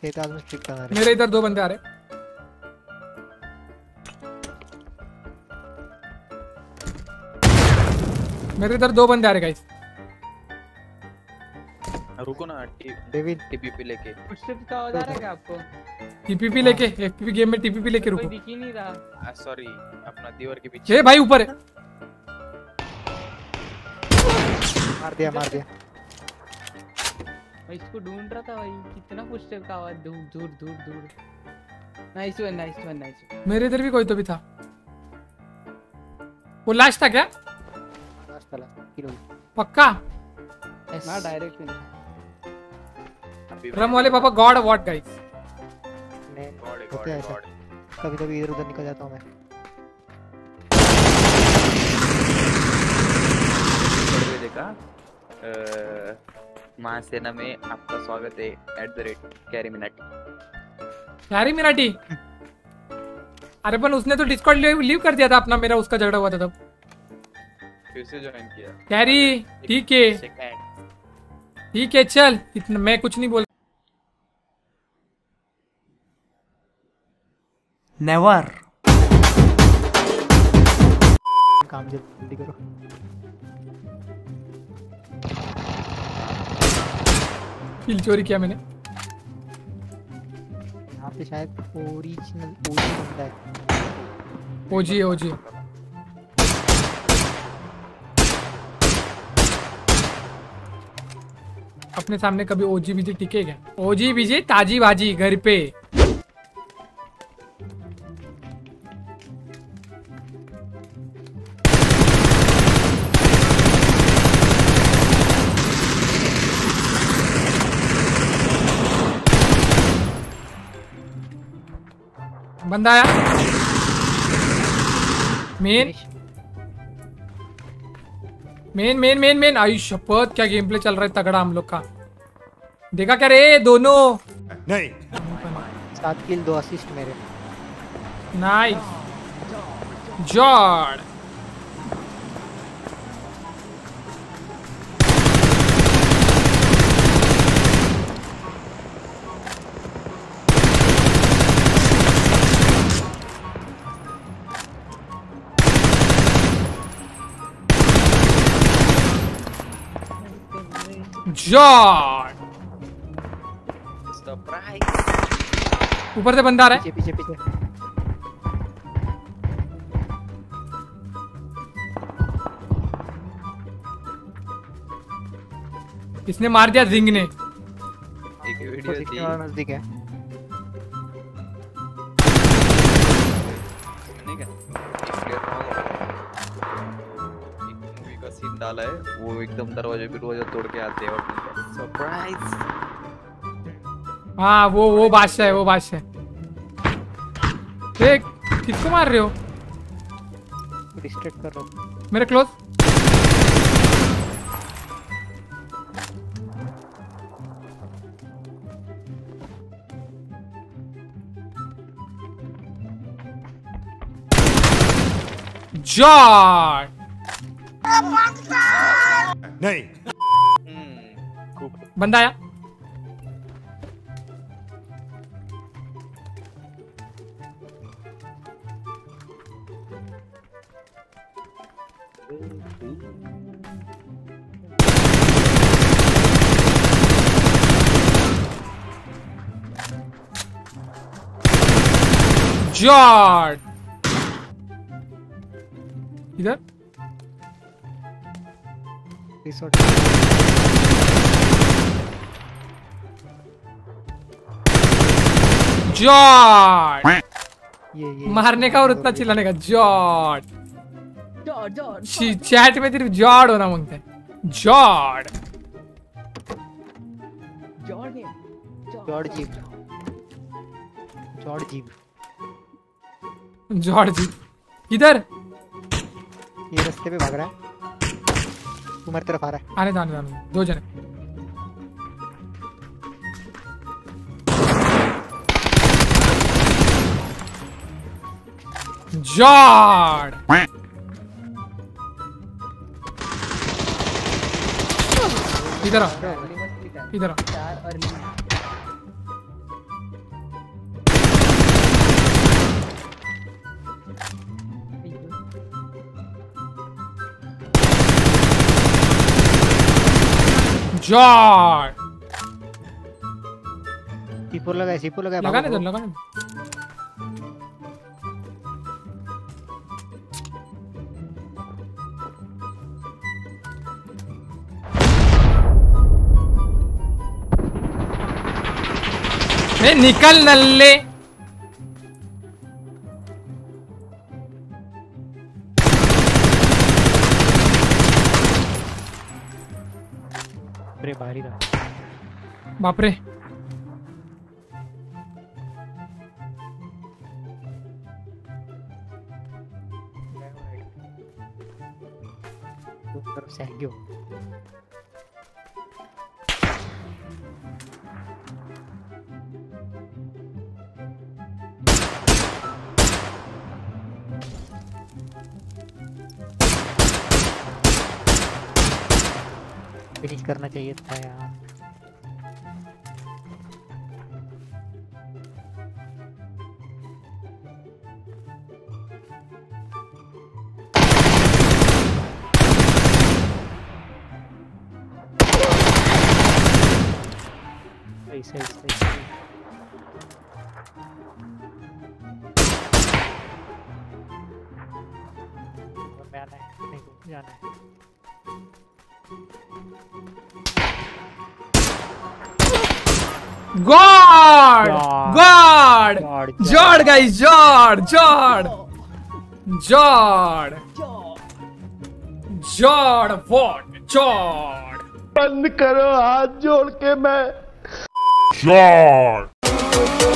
खेत में स्ट्रिक बना रहे। मेरे इधर 2 बंदे आ रहे। मेरे इधर 2 बंदे आ रहे गाइस। रुको ना डेविड टीपीपी लेके। पुशअप का आवाज आ रहा है क्या आपको? टीपीपी लेके एफपी गेम में टीपीपी लेके रुको। कोई दिख ही नहीं रहा। सॉरी अपना दीवार के पीछे। ए भाई ऊपर है। मार दिया। मैं इसको ढूंढ रहा था भाई, कितना पुशअप का आवाज दूर। Nice one. मेरे इधर भी कोई तो भी था। वो लास्ट था क्या? लास्ट वाला किल पक्का? ना डायरेक्ट रम वाले पापा गॉड व्हाट गाइस। होता है ऐसा, कभी इधर उधर निकल जाता हूँ मैं। देखा महासेना में आपका स्वागत है कैरी मिनाटी। अरे पर उसने तो डिस्कॉर्ड लीव कर दिया था अपना, मेरा उसका झगड़ा हुआ था तब। फिर से ज्वाइन किया कैरी। ठीक है चल, इतना मैं कुछ नहीं बोल। नेवर। काम जल्दी करो। किल चोरी किया मैंने। यहाँ पे शायद ओरिजिनल बनता है। ओजी अपने सामने कभी ओजी बीजी टिके क्या? ओजी बीजी ताजी बाजी घर पे। बंदा आया मेन। आई शपथ, क्या गेम प्ले चल रहा है तगड़ा हम लोग का। देखा क्या रे दोनों? नहीं। 7 किल 2 असिस्ट मेरे। नाइस जॉड। जॉड ऊपर से बंदा आ रहा है। पीछे इसने मार दिया जिंग ने। एक वीडियो थी नजदीक है। मूवी का सीन डाला है, वो एकदम दरवाजे तोड़ के आते हैं और सरप्राइज। हाँ वो बादशाह है, वो बादशाह है। देख किसको मार रहे हो? डिस्ट्रैक्ट कर रहा हूं। मेरे क्लोज। जॉर्ज नहीं। बंदा आया। जॉर्ज इधर रिसोर्ट। जॉर्ज ये मारने का और उतना चिल्लाने का। जॉर्ज जॉर्ज चैट में सिर्फ जॉर्ज होना मांगता है। जॉर्ज जॉर्ज इधर ये रास्ते पे भाग रहा है। तुम्हारी तरफ आ रहा है। आने जाने दो जने। जॉर्ज इधर आओ, इधर आओ। जॉर्ड सीपो लगा लगाने दो लगाने दो। निकल नल्ले। अरे बाहर ही था। बाप रे तरफ से आगे हो। फिनिश करना चाहिए था यार। सही में आना है, नहीं जाना है। गॉड जॉर्ड गाइस, जॉर्ड व्हाट जॉर्ड। बंद करो हाथ जोड़ के मैं Charge!